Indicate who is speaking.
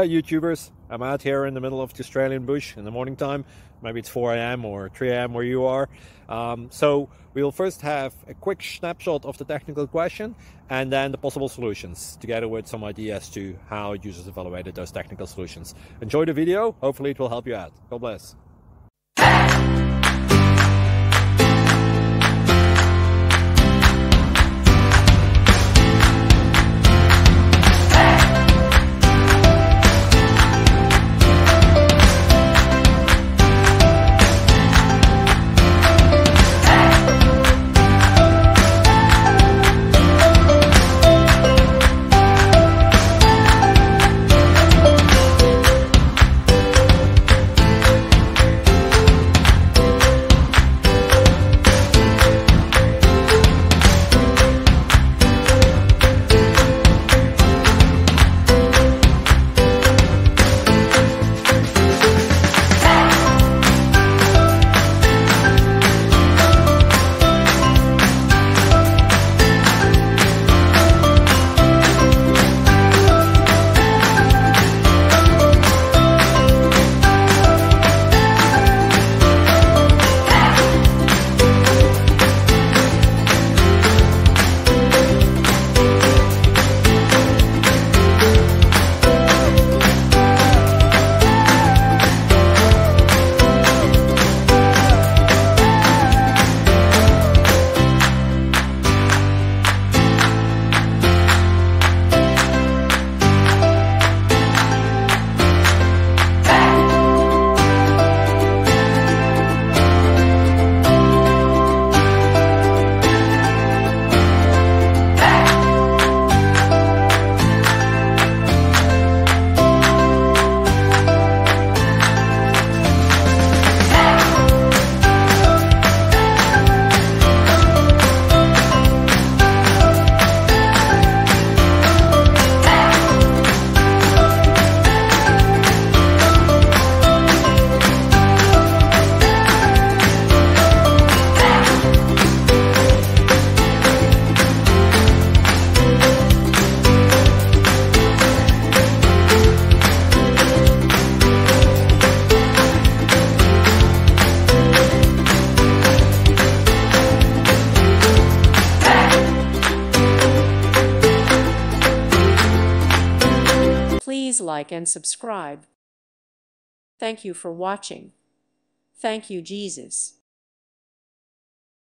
Speaker 1: Hi YouTubers, I'm out here in the middle of the Australian bush in the morning time. Maybe it's 4 a.m. or 3 a.m. where you are. So we'll first have a quick snapshot of the technical question and then the possible solutions, together with some ideas to how users evaluated those technical solutions. Enjoy the video, hopefully it will help you out. God bless.
Speaker 2: Please like and subscribe. Thank you for watching. Thank you, Jesus.